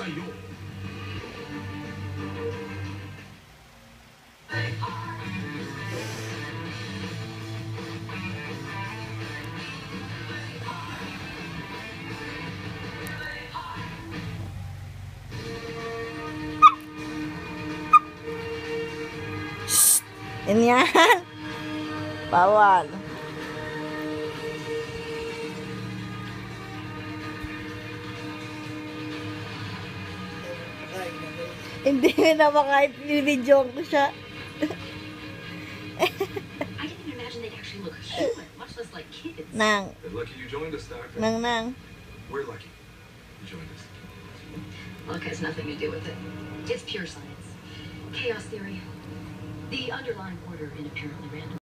sa'yo. Ganyan. Bawal. Hindi na makahit video ko siya. I didn't imagine they'd actually look human, much less like kids. Nang. We're lucky you joined us, Doctor. Nang. We're lucky you joined us. Luck has nothing to do with it. It's pure science. Chaos theory. The underlying order in apparently random